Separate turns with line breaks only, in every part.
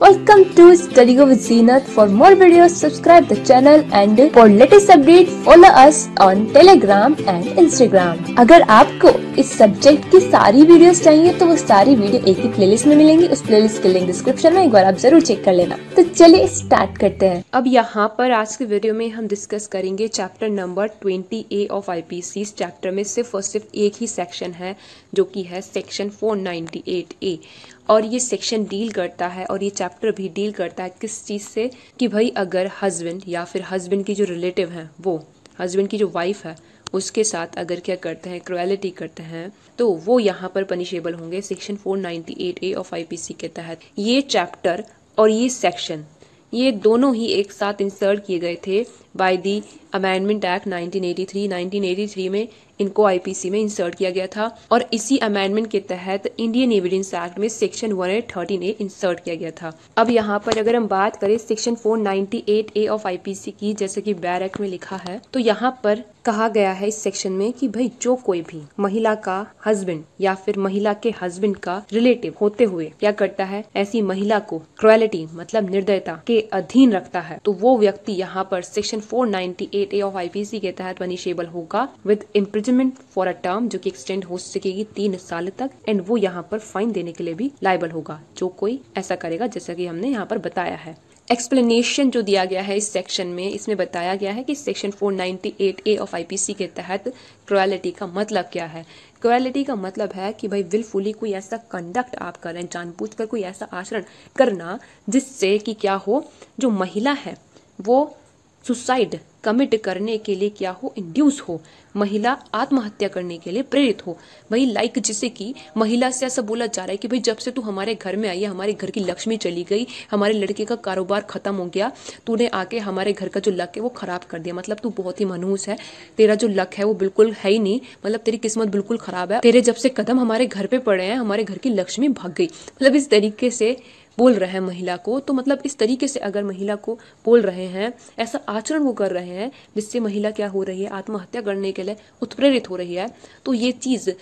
Welcome to Studying with Zenith. For more videos, subscribe the channel and for latest update, follow us on Telegram and Instagram. अगर आपको इस subject की सारी videos चाहिए तो वो सारी वीडियो एक ही प्लेलिस्ट में मिलेंगी। उस प्लेलिस्ट के लिंक डिस्क्रिप्शन में एक बार आप जरूर चेक कर लेना। तो चलिए स्टार्ट करते हैं। अब यहाँ पर आज के वीडियो में हम डिस्कस करेंगे chapter number 20A of IPC। इस चैप्टर में सिर्फ और सिर्फ एक ही सेक्शन है जो कि है सेक्शन 498A और ये सेक्शन डील करता है और ये चैप्टर भी डील करता है किस चीज़ से कि भाई अगर हस्बैंड या फिर हस्बैंड की जो रिलेटिव हैं वो हस्बैंड की जो वाइफ है उसके साथ अगर क्या करते हैं क्रुएलिटी करते हैं तो वो यहाँ पर पनिशेबल होंगे सेक्शन 498A ऑफ IPC के तहत। ये चैप्टर और ये सेक्शन ये दोनों ही एक साथ इंसर्ट किए गए थे बाय दी अमेंडमेंट एक्ट 1983। 1983 में इनको IPC में इंसर्ट किया गया था और इसी अमेंडमेंट के तहत इंडियन एविडेंस एक्ट में सेक्शन 113A इंसर्ट किया गया था। अब यहाँ पर अगर हम बात करें सेक्शन 498A ऑफ IPC की, जैसे कि बैर एक्ट में लिखा है, तो यहाँ पर कहा गया है इस सेक्शन में कि भाई जो कोई भी महिला का हस्बैंड या फिर महिला के हस्बैंड का रिलेटिव होते हुए क्या करता है, ऐसी महिला को क्रुएलिटी मतलब निर्दयता के अधीन रखता है, तो वो व्यक्ति यहाँ पर सेक्शन 498A ऑफ IPC के तहत पनिशेबल होगा with imprisonment for a term जो कि एक्सटेंड हो सकेगी 3 साल तक, एंड वो यहाँ पर फाइन देने के लिए भी लायबल होगा जो कोई ऐसा करेगा, जैसा कि हमने यहाँ पर बताया है। एक्सप्लेनेशन जो दिया गया है इस सेक्शन में, इसमें बताया गया है कि सेक्शन 498A ऑफ IPC के तहत क्रुएलिटी का मतलब क्या है। क्रुएलिटी का मतलब है कि भाई विलफुली कोई ऐसा कंडक्ट आप कर रहे हैं, जानबूझकर कोई ऐसा आचरण करना जिससे कि क्या हो, जो महिला है वो सुसाइड कमिट करने के लिए क्या हो, इंड्यूस हो, महिला आत्महत्या करने के लिए प्रेरित हो। भाई लाइक जिसे कि महिला से ऐसा बोला जा रहा है कि भाई जब से तू हमारे घर में आई है हमारे घर की लक्ष्मी चली गई, हमारे लड़के का कारोबार खत्म हो गया, तूने आके हमारे घर का जो लक है वो खराब कर दिया, मतलब तू बहुत ही मनहूस है, तेरा जो लक है वो बिल्कुल है ही नहीं, मतलब तेरी किस्मत बिल्कुल खराब है, तेरे जब से कदम हमारे घर पे पड़े हैं हमारे घर की लक्ष्मी भाग गई, मतलब इस तरीके से बोल रहे हैं महिला को। तो मतलब इस तरीके से अगर महिला को बोल रहे हैं, ऐसा आचरण वो कर रहे हैं जिससे महिला क्या हो रही है, आत्महत्या करने के लिए उत्प्रेरित हो रही है, तो ये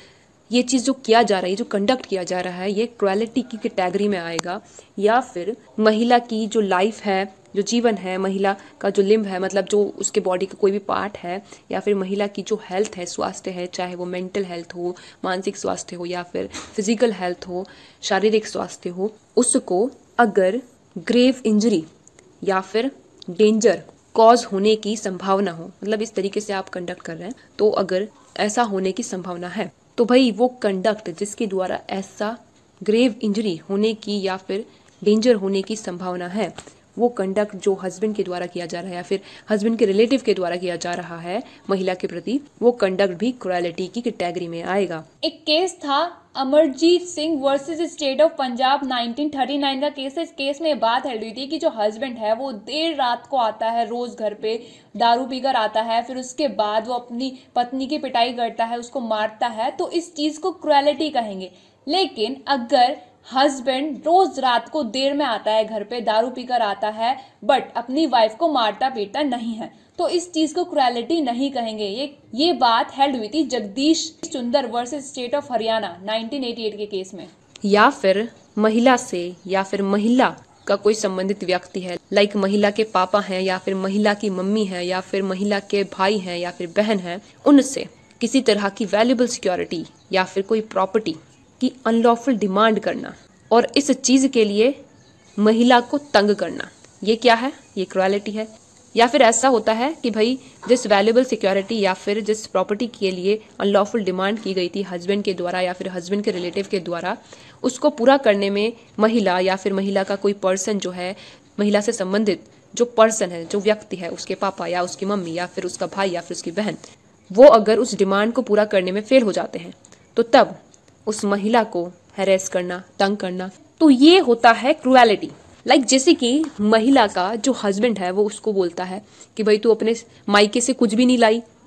चीज जो किया जा रहा है, जो कंडक्ट किया जा रहा है, ये क्रुएलिटी की कैटेगरी में आएगा। या फिर महिला की जो लाइफ है, जो जीवन है, महिला का जो लिम्ब है, मतलब जो उसके बॉडी का कोई भी पार्ट है, या फिर महिला की जो हेल्थ है, स्वास्थ्य है, चाहे वो मेंटल हेल्थ हो, मानसिक स्वास्थ्य हो या फिर फिजिकल हेल्थ हो, शारीरिक स्वास्थ्य हो, उसको अगर ग्रेव इंजरी या फिर डेंजर कॉज होने की संभावना हो, मतलब इस तरीके से आप कंडक्ट कर रहे हैं, तो अगर ऐसा होने की संभावना है तो भाई वो कंडक्ट जिसके द्वारा ऐसा ग्रेव इंजरी होने की या फिर डेंजर होने की संभावना है, वो कंडक्ट जो हस्बैंड के द्वारा किया जा रहा है या फिर हस्बैंड के रिलेटिव के द्वारा किया जा रहा है महिला के प्रति, वो कंडक्ट भी क्रुएलिटी की कैटेगरी में आएगा।
एक केस था Amarjit Singh versus state of Punjab 1939 का केस है। इस केस में बात है हुई थी कि जो हस्बैंड है वो देर रात को आता है, रोज घर पे दारू पीकर आता है, फिर उसके बाद वो अपनी पत्नी की पिटाई करता है, उसको मारता है, तो इस चीज को क्रुएलिटी कहेंगे। लेकिन अगर हस्बैंड रोज रात को देर में आता है, घर पे दारू पीकर आता है, बट अपनी वाइफ को मारता पीटता नहीं है, तो इस चीज को क्रुएलिटी नहीं कहेंगे। ये बात हेल्ड हुई थी Jagdish Chunder versus state of Haryana 1988 के केस में।
या फिर महिला से या फिर महिला का कोई संबंधित व्यक्ति है, लाइक महिला के पापा हैं या फिर महिला की मम्मी है या फिर महिला के भाई हैं या फिर बहन है, उनसे किसी तरह की वैल्यूएबल सिक्योरिटी या फिर कोई प्रॉपर्टी की अनलॉफुल डिमांड करना और इस चीज के लिए महिला को तंग करना, ये क्या है, ये क्रुएलिटी है। या फिर ऐसा होता है कि भाई जिस वैल्यूएबल सिक्योरिटी या फिर जिस प्रॉपर्टी के लिए अनलॉफुल डिमांड की गई थी हस्बैंड के द्वारा या फिर हस्बैंड के रिलेटिव के द्वारा, उसको पूरा करने में महिला या फिर महिला का कोई पर्सन जो है, महिला से संबंधित जो पर्सन है, जो व्यक्ति है, उसके पापा या उसकी मम्मी या फिर उसका भाई या फिर उसकी बहन, वो अगर उस डिमांड को पूरा करने में फेल हो जाते हैं तो तब उस महिला को हैरेस करना, तंग करना, तो ये होता है क्रुएलिटी। लाइक जैसे कि महिला का जो हस्बैंड है वो उसको बोलता है कि भाई तू अपने मायके से कुछ भी नहीं लाई,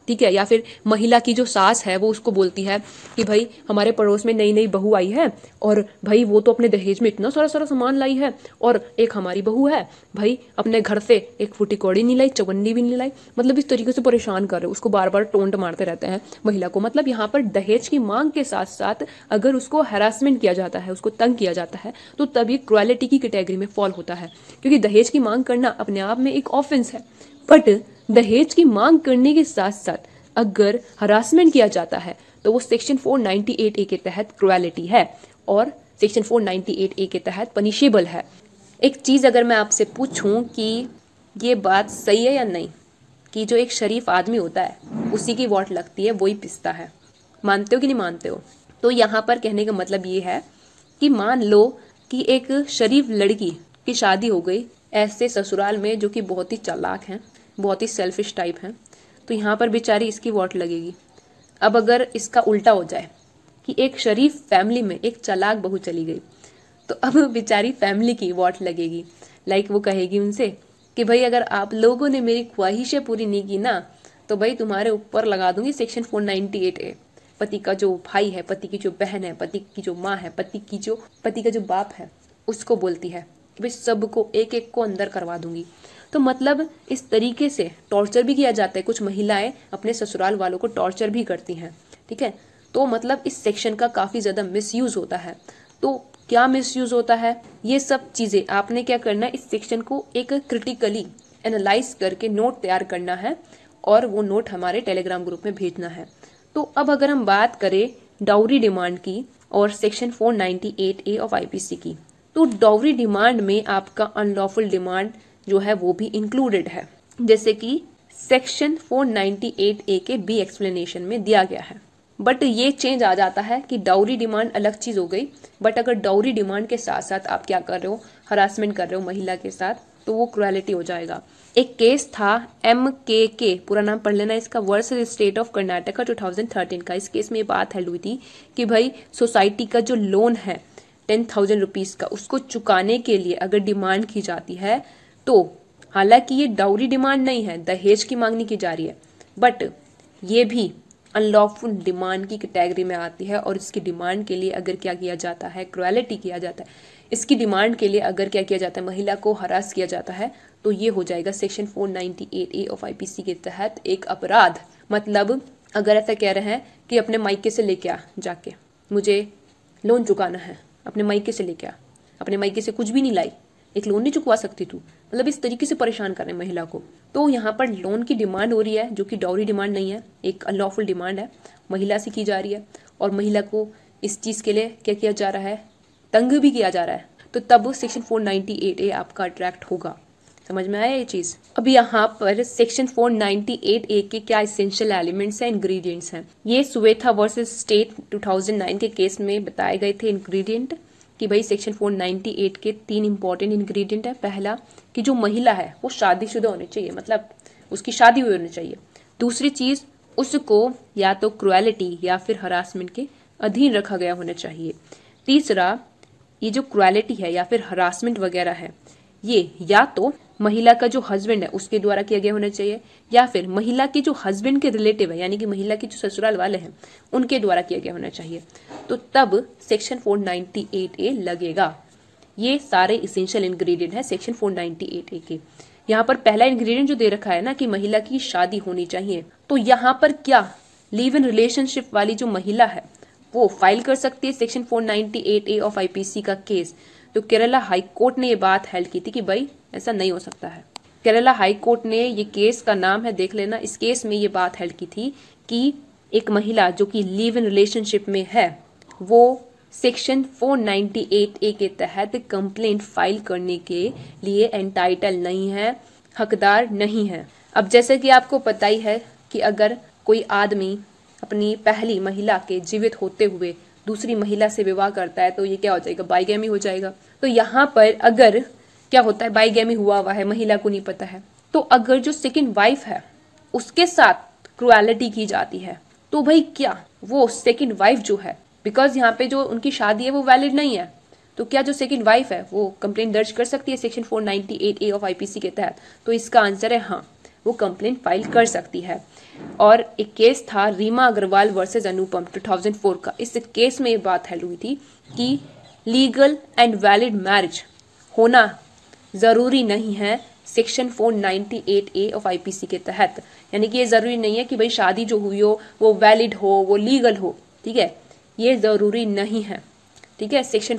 ठीक है। या फिर महिला की जो सास है वो उसको बोलती है कि भाई हमारे पड़ोस में नई नई बहू आई है और भाई वो तो अपने दहेज में इतना सारा सारा सामान लाई है, और एक हमारी बहू है भाई अपने घर से एक फूटी कौड़ी नहीं लाई, चवन्नी भी नहीं लाई। मतलब इस तरीके से परेशान कर रहे हो उसको, बार बार टोंट मारते रहते हैं महिला को। मतलब यहाँ पर दहेज की मांग के साथ साथ अगर उसको हैरासमेंट किया जाता है, उसको तंग किया जाता है, तो तभी क्रुएलिटी की कैटेगरी में फॉल होता है। क्योंकि दहेज की मांग करना अपने आप में एक ऑफेंस है, बट दहेज की मांग करने के साथ साथ अगर हरासमेंट किया जाता है तो वो सेक्शन 498A के तहत क्रुएलिटी है और सेक्शन 498A के तहत पनिशेबल है। एक चीज़ अगर मैं आपसे पूछूं कि ये बात सही है या नहीं कि जो एक शरीफ आदमी होता है उसी की वोट लगती है, वही पिसता है, मानते हो कि नहीं मानते हो? तो यहाँ पर कहने का मतलब ये है कि मान लो कि एक शरीफ लड़की की शादी हो गई ऐसे ससुराल में जो कि बहुत ही चालाक हैं, बहुत ही सेल्फिश टाइप हैं, तो यहाँ पर बेचारी इसकी वोट लगेगी। अब अगर इसका उल्टा हो जाए कि एक शरीफ फैमिली में एक चालाक बहू चली गई, तो अब बेचारी फैमिली की वोट लगेगी। लाइक वो कहेगी उनसे कि भाई अगर आप लोगों ने मेरी ख्वाहिशें पूरी नहीं की ना, तो भाई तुम्हारे ऊपर लगा दूंगी सेक्शन 498A। पति का जो भाई है, पति की जो बहन है, पति की जो माँ है, पति का जो बाप है, उसको बोलती है कि भाई सबको एक एक को अंदर करवा दूंगी। तो मतलब इस तरीके से टॉर्चर भी किया जाता है। कुछ महिलाएं अपने ससुराल वालों को टॉर्चर भी करती हैं, ठीक है। तो मतलब इस सेक्शन का काफी ज्यादा मिसयूज होता है। तो क्या मिसयूज होता है, ये सब चीजें आपने क्या करना है, इस सेक्शन को एक क्रिटिकली एनालाइज करके नोट तैयार करना है और वो नोट हमारे टेलीग्राम ग्रुप में भेजना है। तो अब अगर हम बात करें डाउरी डिमांड की और सेक्शन 498A ऑफ IPC की, तो डाउरी डिमांड में आपका अनलॉफुल डिमांड जो है वो भी इंक्लूडेड है, जैसे कि सेक्शन 498A के बी एक्सप्लेनेशन में दिया गया है। बट ये चेंज आ जाता है कि डाउरी डिमांड अलग चीज हो गई, बट अगर डाउरी डिमांड के साथ साथ आप क्या कर रहे हो, हरासमेंट कर रहे हो महिला के साथ, तो वो क्रुएलिटी हो जाएगा। एक केस था MKK, पूरा नाम पढ़ लेना इसका, वर्सेस स्टेट ऑफ कर्नाटका 2013 का। इस केस में ये बात हल हुई थी कि भाई सोसाइटी का जो लोन है 10,000 रुपीज का, उसको चुकाने के लिए अगर डिमांड की जाती है, तो हालांकि ये डाउरी डिमांड नहीं है, दहेज की मांगनी की जा रही है, बट ये भी अनलॉफुल डिमांड की कैटेगरी में आती है। और इसकी डिमांड के लिए अगर क्या किया जाता है, क्रुएलिटी किया जाता है, इसकी डिमांड के लिए अगर क्या किया जाता है, महिला को हरास किया जाता है, तो ये हो जाएगा सेक्शन 498A ऑफ IPC के तहत एक अपराध। मतलब अगर ऐसा कह रहे हैं कि अपने मायके से लेके आ, जाके मुझे लोन चुकाना है, अपने मायके से लेके आ, अपने मायके से कुछ भी नहीं लाई, एक लोन नहीं चुकवा सकती तू, मतलब इस तरीके से परेशान कर रहे हैं महिला को। तो यहाँ पर लोन की डिमांड हो रही है जो कि डाउरी डिमांड नहीं है, एक अनलॉफुल डिमांड है, महिला से की जा रही है और महिला को इस चीज के लिए क्या किया जा रहा है, तंग भी किया जा रहा है। तो तब सेक्शन 498A आपका अट्रैक्ट होगा। समझ में आया ये चीज? अब यहाँ पर सेक्शन 498A के क्या इसेंशियल एलिमेंट्स हैं, इंग्रेडिएंट्स हैं। ये सुवेथा वर्सेस स्टेट 2009 के केस में बताए गए थे इंग्रेडिएंट कि भाई सेक्शन 498 के 3 इंपॉर्टेंट इंग्रेडिएंट है। पहला कि जो महिला है वो शादीशुदा होनी चाहिए, मतलब उसकी शादी हुई होनी चाहिए। दूसरी चीज, उसको या तो क्रुएलिटी या फिर हरासमेंट के अधीन रखा गया होना चाहिए। तीसरा, ये जो क्रुएलिटी है या फिर हरासमेंट वगैरह है, ये या तो महिला का जो हस्बैंड है उसके द्वारा किया गया होना चाहिए, या फिर महिला के जो हस्बैंड के रिलेटिव है, यानी कि महिला के जो ससुराल वाले हैं उनके द्वारा किया गया होना चाहिए। तो तब सेक्शन 498A लगेगा। ये सारे इसेंशियल इंग्रेडिएंट है सेक्शन 498A के। यहाँ पर पहला इंग्रेडिएंट जो दे रखा है ना कि महिला की शादी होनी चाहिए, तो यहाँ पर क्या लिव इन रिलेशनशिप वाली जो महिला है वो फाइल कर सकती है सेक्शन 498A ऑफ IPC का केस। तो केरला हाई कोर्ट ने ये बात हेल्ड की थी कि भाई ऐसा नहीं हो सकता है। केरला हाई कोर्ट ने, ये केस का नाम है, देख लेना, इस केस में ये बात हेल्ड की थी कि एक महिला जो कि लिव इन रिलेशनशिप में है वो सेक्शन 498A के तहत कंप्लेंट फाइल करने के लिए एंटाइटल नहीं है, हकदार नहीं है। अब जैसे कि आपको पता ही है कि अगर कोई आदमी अपनी पहली महिला के जीवित होते हुए दूसरी महिला से विवाह करता है तो ये क्या हो जाएगा, बाइगैमी हो जाएगा। तो यहाँ पर अगर क्या होता है, बाइगैमी हुआ है, महिला को नहीं पता है, तो अगर जो सेकंड वाइफ है उसके साथ क्रुएलिटी की जाती है तो भाई क्या वो सेकंड वाइफ जो है, बिकॉज यहाँ पे जो उनकी शादी है वो वैलिड नहीं है, तो क्या जो सेकंड वाइफ है वो कंप्लेंट दर्ज कर सकती है सेक्शन 498A ऑफ IPC के तहत? तो इसका आंसर है हाँ। वो कंप्लेंट फाइल कर सकती है। और एक केस था रीमा अग्रवाल वर्सेस अनुपम 2004 का। इस केस में ये बात हल हुई थी कि लीगल एंड वैलिड मैरिज होना ज़रूरी नहीं है सेक्शन 498A ऑफ आईपीसी के तहत। यानी कि ये ज़रूरी नहीं है कि भाई शादी जो हुई हो वो वैलिड हो, वो लीगल हो, ठीक है, ये ज़रूरी नहीं है, ठीक है। सेक्शन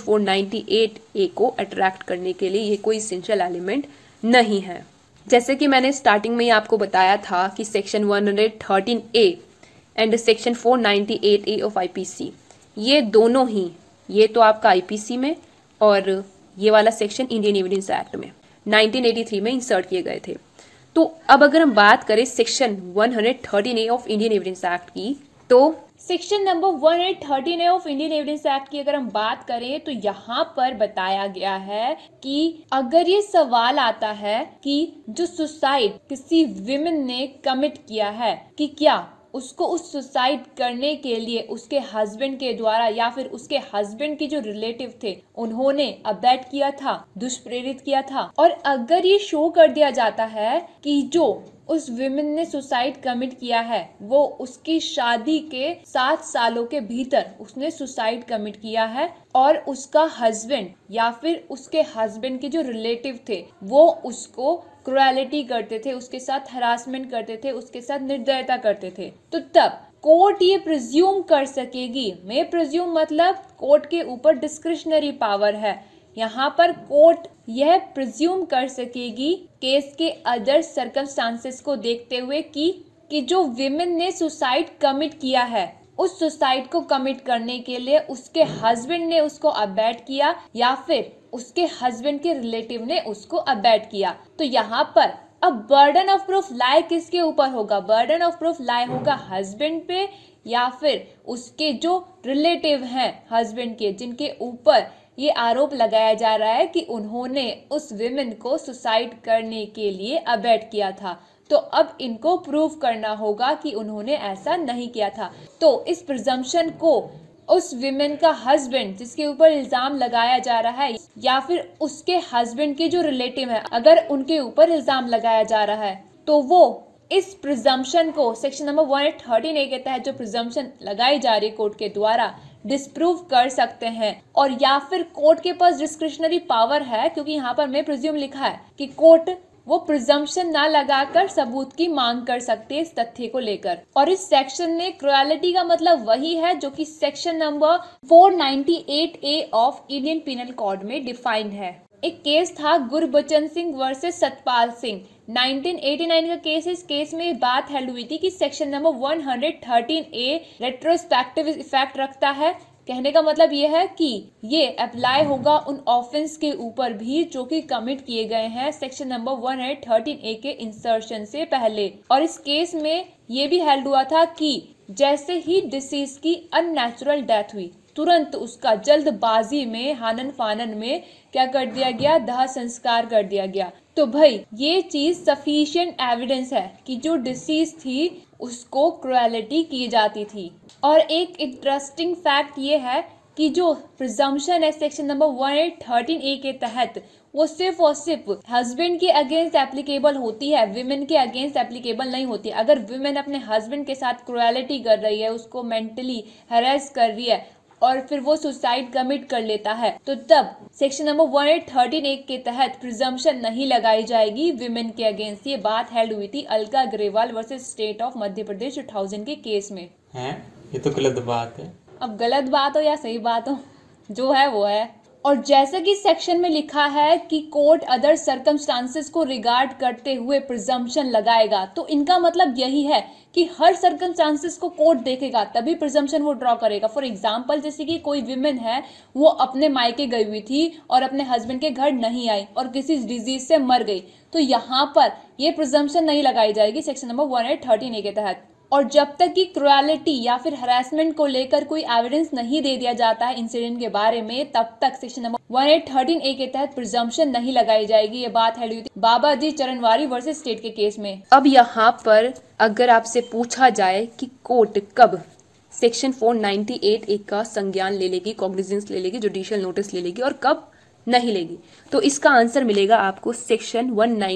498A को अट्रैक्ट करने के लिए ये कोई इसेंशियल एलिमेंट नहीं है। जैसे कि मैंने स्टार्टिंग में ही आपको बताया था कि section 113A and section 498A of IPC, ये दोनों ही, ये तो आपका आईपीसी में और ये वाला सेक्शन इंडियन एविडेंस एक्ट में 1983 में इंसर्ट किए गए थे। तो अब अगर हम बात करें section 113A of Indian evidence act की, तो
section number 113A of Indian evidence act की अगर हम बात करें तो यहाँ पर बताया गया है कि अगर ये सवाल आता है कि जो सुसाइड किसी विमेन ने कमिट किया है कि क्या उसको उस सुसाइड करने के लिए उसके हस्बैंड के द्वारा या फिर उसके हस्बैंड के जो रिलेटिव थे उन्होंने अबैट किया था, दुष्प्रेरित किया था, और अगर ये शो कर दिया जाता है कि जो उस विमेन ने सुसाइड कमिट किया है वो उसकी शादी के 7 सालों के भीतर उसने सुसाइड कमिट किया है और उसका हस्बैंड या फिर उसके हस्बैंड के जो रिलेटिव थे वो उसको क्रुएलिटी करते थे, उसके साथ हरासमेंट करते थे, उसके साथ निर्दयता करते थे, तो तब कोर्ट ये प्रिज्यूम कर सकेगी। मैं प्रिज्यूम मतलब कोर्ट के ऊपर डिस्क्रिशनरी पावर है। यहाँ पर कोर्ट यह प्रिज्यूम कर सकेगी केस के अदर सर्कमस्टांसेस को देखते हुए कि जो विमेन ने सुसाइड कमिट किया है उस सुसाइड को कमिट करने के लिए उसके हस्बैंड ने उसको अबैट किया या फिर उसके हस्बैंड के रिलेटिव ने उसको अबैट किया। तो यहाँ पर अब बर्डन ऑफ प्रूफ लाए किसके ऊपर होगा? बर्डन ऑफ प्रूफ लाए होगा हस्बैंड पे या फिर उसके जो रिलेटिव हैं हस्बैंड के, जिनके ऊपर ये आरोप लगाया जा रहा है कि उन्होंने उस विमेन को सुसाइड करने के लिए अबैट किया था। तो अब इनको प्रूव करना होगा कि उन्होंने ऐसा नहीं किया था। तो इस प्रिजम्पशन को उस विमेन का हस्बैंड जिसके ऊपर इल्जाम लगाया जा रहा है या फिर उसके हस्बैंड के जो रिलेटिव है अगर उनके ऊपर इल्जाम लगाया जा रहा है तो वो इस प्रिजम्पशन को सेक्शन नंबर 113A के तहत जो प्रिजम्पशन लगाई जा रही कोर्ट के द्वारा डिस्प्रूव कर सकते हैं। और या फिर कोर्ट के पास डिस्क्रिशनरी पावर है, क्योंकि यहाँ पर मैं प्रिज्यूम लिखा है कि कोर्ट वो प्रिजम्पशन ना लगाकर सबूत की मांग कर सकते हैं इस तथ्य को लेकर। और इस सेक्शन में क्रुएलिटी का मतलब वही है जो कि section number 498A of Indian penal code में डिफाइंड है। एक केस था गुरबचन सिंह वर्सेस सतपाल सिंह, 1989 का केस। इस केस में बात हल हुई थी कि section number 113A retrospective effect रखता है। कहने का मतलब ये है कि ये अप्लाई होगा उन ऑफेंस के ऊपर भी जो कि कमिट किए गए हैं सेक्शन नंबर 113A के इंसर्शन से पहले। और इस केस में ये भी हेल्ड हुआ था कि जैसे ही डिसीज की अननेचुरल डेथ हुई तुरंत उसका जल्दबाजी में हानन फानन में क्या कर दिया गया, दाह संस्कार कर दिया गया। तो भाई ये चीज सफिशिएंट एविडेंस है कि जो डिसीज थी उसको क्रुएलिटी की जाती थी। और एक इंटरेस्टिंग फैक्ट ये है कि जो प्रिजम्पशन है सेक्शन नंबर 113A के तहत वो सिर्फ और सिर्फ हस्बैंड के अगेंस्ट एप्लीकेबल होती है, विमेन के अगेंस्ट एप्लीकेबल नहीं होती। अगर विमेन अपने हस्बैंड के साथ क्रुएलिटी कर रही है, उसको मेंटली हैरेस कर रही है और फिर वो सुसाइड कमिट कर लेता है तो तब सेक्शन नंबर 113A के तहत प्रिजम्पशन नहीं लगाई जाएगी विमेन के अगेंस्ट। ये बात हेल्ड हुई थी Alka Agarwal versus state of Madhya Pradesh 2000 के केस में।
हैं? ये तो गलत बात है।
अब गलत बात हो या सही बात हो, जो है वो है। और जैसा कि सेक्शन में लिखा है कि कोर्ट अदर सर्कमस्टांसेस को रिगार्ड करते हुए प्रिजम्पशन लगाएगा, तो इनका मतलब यही है कि हर सर्कमस्टांसेस को कोर्ट देखेगा तभी प्रिजम्पशन वो ड्रॉ करेगा। फॉर एग्जांपल जैसे कि कोई विमेन है वो अपने मायके गई हुई थी और अपने हस्बैंड के घर नहीं आई और किसी डिजीज से मर गई, तो यहाँ पर ये प्रिजम्पशन नहीं लगाई जाएगी सेक्शन नंबर 113A के तहत। और जब तक कि क्रुएलिटी या फिर हरासमेंट को लेकर कोई एविडेंस नहीं दे दिया जाता है इंसिडेंट के बारे में, तब तक सेक्शन नंबर 113A के तहत प्रिजम्पशन नहीं लगाई जाएगी। ये बात है बाबा जी चरणवारी वर्सेस स्टेट के केस में।
अब यहाँ पर अगर आपसे पूछा जाए कि कोर्ट कब सेक्शन 498A का संज्ञान ले लेगी, कॉग्निजेंस ले लेगी, जुडिशियल नोटिस ले लेगी और कब नहीं लेगी। तो इसका आंसर मिलेगा आपको सेक्शन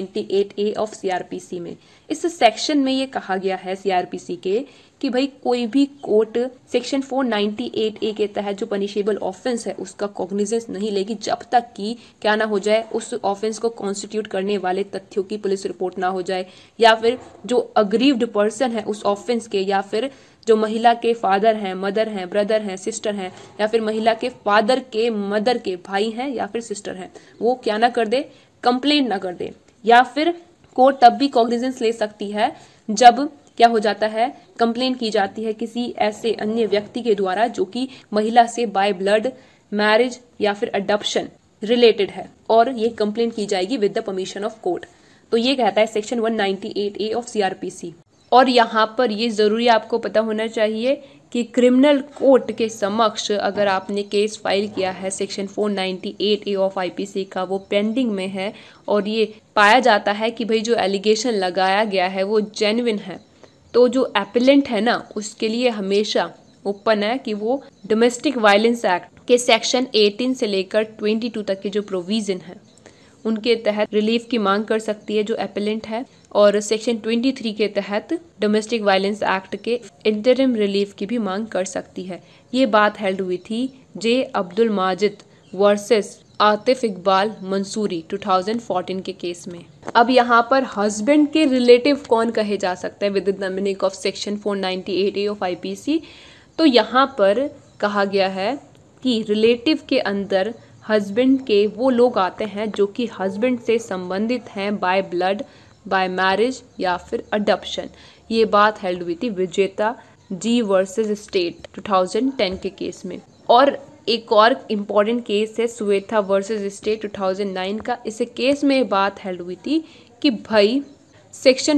198A ऑफ सीआरपीसी में। इस सेक्शन में ये कहा गया है सीआरपीसी के कि भाई कोई भी कोर्ट सेक्शन 498A के तहत जो पनिशेबल ऑफेंस है उसका कॉग्निजेंस नहीं लेगी जब तक कि क्या ना हो जाए, उस ऑफेंस को कॉन्स्टिट्यूट करने वाले तथ्यों की पुलिस रिपोर्ट ना हो जाए, या फिर जो अग्रीव्ड पर्सन है उस ऑफेंस के, या फिर जो महिला के फादर हैं, मदर हैं, ब्रदर हैं, सिस्टर हैं, या फिर महिला के फादर के मदर के भाई हैं या फिर सिस्टर हैं, वो क्या ना कर दे, कंप्लेंट ना कर दे। या फिर कोर्ट तब भी कॉग्निजेंस ले सकती है जब क्या हो जाता है, कंप्लेंट की जाती है किसी ऐसे अन्य व्यक्ति के द्वारा जो कि महिला से बाय ब्लड, मैरिज या फिर अडॉप्शन रिलेटेड है, और ये कंप्लेंट की जाएगी with the permission of court. तो ये कहता है सेक्शन 198A ऑफ सीआरपीसी। और यहाँ पर ये जरूरी आपको पता होना चाहिए कि क्रिमिनल कोर्ट के समक्ष अगर आपने केस फाइल किया है सेक्शन 498A ऑफ आईपीसी का, वो पेंडिंग में है, और ये पाया जाता है कि भाई जो एलिगेशन लगाया गया है वो जेन्युइन है, तो जो एपिलेंट है ना उसके लिए हमेशा ओपन है कि वो डोमेस्टिक वायलेंस एक्ट के सेक्शन 18 से लेकर 22 तक के जो प्रोविजन है उनके तहत रिलीफ की मांग कर सकती है जो एपिलेंट है, और सेक्शन 23 के तहत डोमेस्टिक वायलेंस एक्ट के इंटरिम रिलीफ की भी मांग कर सकती है। ये बात हेल्ड हुई थी जे अब्दुल माजिद वर्सेस आतिफ इकबाल मंसूरी 2014 के केस में। अब यहाँ पर हस्बैंड के रिलेटिव कौन कहे जा सकता है with the meaning of section 498A of IPC, तो यहाँ पर कहा गया है कि रिलेटिव के अंदर हस्बैंड के वो लोग आते हैं जो कि हस्बैंड से संबंधित हैं बाय ब्लड, बाय मैरिज या फिर अडॉप्शन। ये बात हेल्ड हुई थी विजेता जी वर्सेस स्टेट 2010 के केस में। और एक और इम्पॉर्टेंट केस है सुवेथा वर्सेस स्टेट 2009 का। इस केस में बात हेल्ड हुई थी कि भाई सेक्शन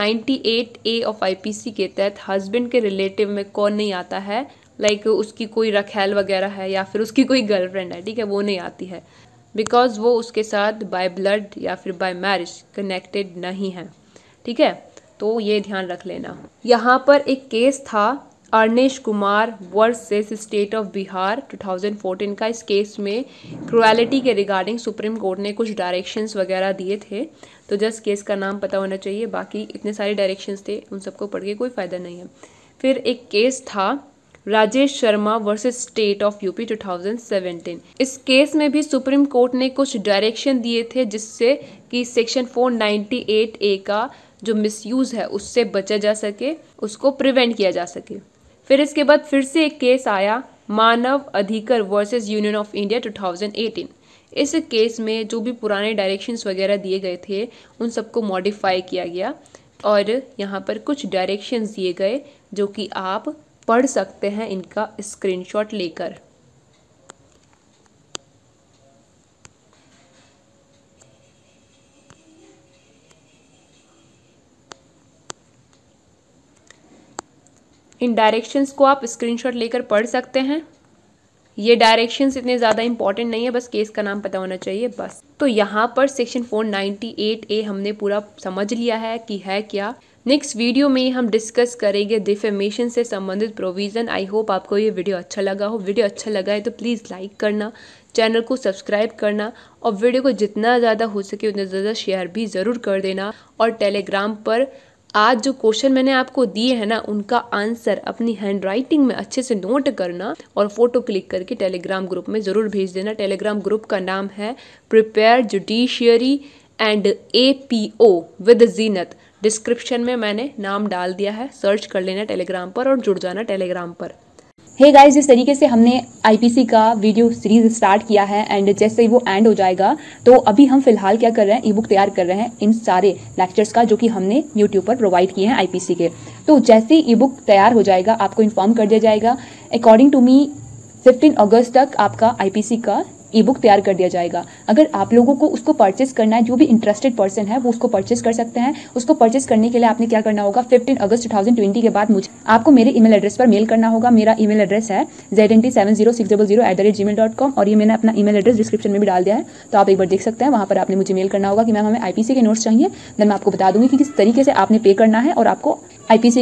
498A ऑफ आईपीसी के तहत हस्बैंड के रिलेटिव में कौन नहीं आता है, लाइक उसकी कोई रखैल वगैरह है या फिर उसकी कोई गर्लफ्रेंड है, ठीक है, वो नहीं आती है बिकॉज वो उसके साथ बाय ब्लड या फिर बाय मैरिज कनेक्टेड नहीं है, ठीक है। तो ये ध्यान रख लेना। यहाँ पर एक केस था Arnesh Kumar versus state of Bihar 2014 का। इस केस में क्रुएलिटी के रिगार्डिंग सुप्रीम कोर्ट ने कुछ डायरेक्शंस वगैरह दिए थे, तो जस्ट केस का नाम पता होना चाहिए, बाकी इतने सारे डायरेक्शंस थे उन सबको पढ़ के कोई फ़ायदा नहीं है। फिर एक केस था Rajesh Sharma versus state of UP 2017। इस केस में भी सुप्रीम कोर्ट ने कुछ डायरेक्शन दिए थे जिससे कि सेक्शन 498A का जो मिसयूज है उससे बचा जा सके, उसको प्रिवेंट किया जा सके। फिर इसके बाद फिर से एक केस आया मानव अधिकार वर्सेस यूनियन ऑफ इंडिया 2018। इस केस में जो भी पुराने डायरेक्शंस वगैरह दिए गए थे उन सबको मॉडिफाई किया गया और यहाँ पर कुछ डायरेक्शंस दिए गए जो कि आप पढ़ सकते हैं इनका स्क्रीनशॉट लेकर। इन डायरेक्शंस को आप स्क्रीनशॉट लेकर पढ़ सकते हैं। ये डायरेक्शंस इतने ज़्यादा इंपॉर्टेंट नहीं है, बस केस का नाम पता होना चाहिए बस। तो यहाँ पर सेक्शन 498A हमने पूरा समझ लिया है कि है क्या। नेक्स्ट वीडियो में हम डिस्कस करेंगे डिफेमेशन से संबंधित प्रोविज़न। आई होप आपको ये वीडियो अच्छा लगा हो। वीडियो अच्छा लगा है तो प्लीज़ लाइक करना, चैनल को सब्सक्राइब करना और वीडियो को जितना ज़्यादा हो सके उतना ज़्यादा शेयर भी ज़रूर कर देना। और टेलीग्राम पर आज जो क्वेश्चन मैंने आपको दिए हैं ना उनका आंसर अपनी हैंडराइटिंग में अच्छे से नोट करना और फोटो क्लिक करके टेलीग्राम ग्रुप में ज़रूर भेज देना। टेलीग्राम ग्रुप का नाम है prepare judiciary and APO with Zeenat. Description में मैंने नाम डाल दिया है, सर्च कर लेना टेलीग्राम पर और जुड़ जाना टेलीग्राम पर।
हे गाइस, जिस तरीके से हमने आईपीसी का वीडियो सीरीज स्टार्ट किया है एंड जैसे ही वो एंड हो जाएगा तो अभी हम फिलहाल क्या कर रहे हैं, ई बुक तैयार कर रहे हैं इन सारे लेक्चर्स का जो कि हमने यूट्यूब पर प्रोवाइड किए हैं आईपीसी के। तो जैसे ही ई बुक तैयार हो जाएगा आपको इन्फॉर्म कर दिया जाएगा। अकॉर्डिंग टू मी 15 अगस्त तक आपका आईपीसी का ई बुक तैयार कर दिया जाएगा। अगर आप लोगों को उसको परचेस करना है, जो भी इंटरेस्टेड पर्सन है वो उसको परचेस कर सकते हैं। उसको परचेस करने के लिए आपने क्या करना होगा, 15 अगस्त 2020 के बाद मुझे आपको मेरे ईमेल एड्रेस पर मेल करना होगा। मेरा ईमेल एड्रेस है znt70600@gmail.com और ये मैंने अपना ईमेल एड्रेस डिस्क्रिप्शन में भी डाल दिया है, तो आप एक बार देख सकते हैं। वहाँ पर आपने मुझे मेल करना होगा कि मैम हमें आईपीसी के नोट्स चाहिए। देन मैं आपको बता दूंगी कि किस तरीके से आपने पे करना है और आपको आईपीसी का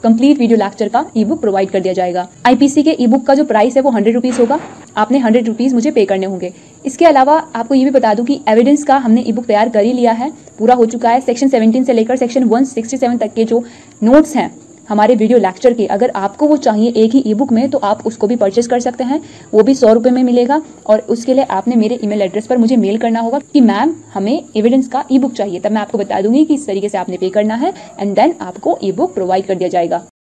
कंप्लीट वीडियो लेक्चर का ई बुक प्रोवाइड कर दिया जाएगा। आईपीसी के ई बुक का जो प्राइस है वो 100 रुपीज़ होगा। आपने 100 रुपीज़ मुझे पे करने होंगे। इसके अलावा आपको ये भी बता दूं कि एविडेंस का हमने ई बुक तैयार कर ही लिया है, पूरा हो चुका है। सेक्शन 17 से लेकर सेक्शन 167 तक के जो नोट्स हैं हमारे वीडियो लेक्चर के, अगर आपको वो चाहिए एक ही ई बुक में तो आप उसको भी परचेस कर सकते हैं, वो भी 100 रुपये में मिलेगा। और उसके लिए आपने मेरे ईमेल एड्रेस पर मुझे मेल करना होगा कि मैम हमें एविडेंस का ई बुक चाहिए, तब मैं आपको बता दूंगी कि इस तरीके से आपने पे करना है एंड देन आपको ई बुक प्रोवाइड कर दिया जाएगा।